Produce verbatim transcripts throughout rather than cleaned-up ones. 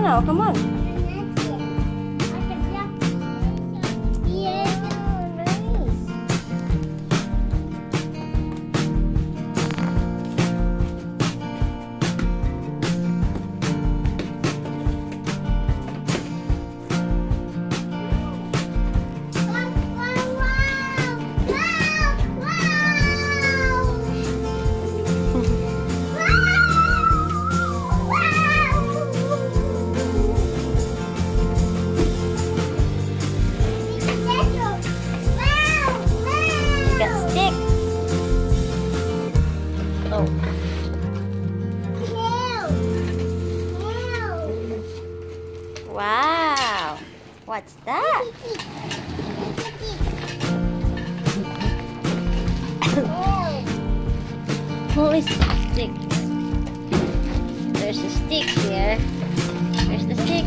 now. Come on. Oh. Wow. What's that? Holy stick. There's a stick here. There's the stick.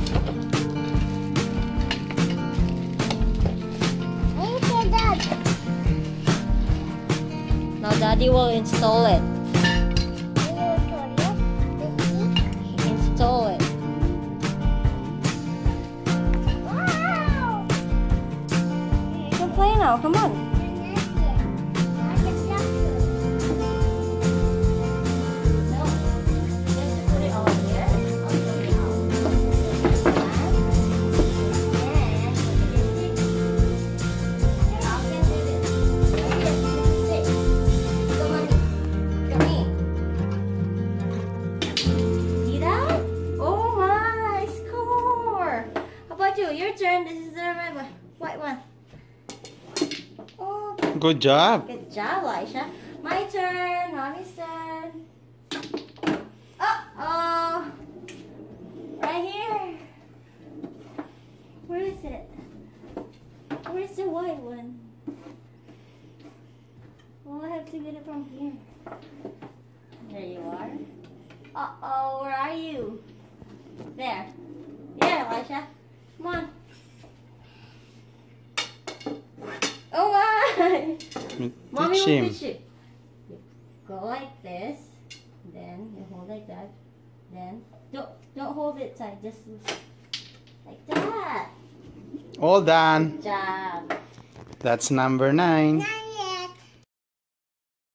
Now Daddy will install it. Install it. Wow! You can play now, come on. Your turn. This is the red one. White one. Oh, good job. Good job, Lisha. My turn. Mommy's turn. Uh oh. Right here. Where is it? Where's the white one? Well, I have to get it from here. There you are. Uh oh. Where are you? There. Yeah, Lisha. Come on. Oh my! Mommy will fish it. You go like this, then you hold like that, then don't don't hold it tight, just like that. All done. Good job. That's number nine. Nine.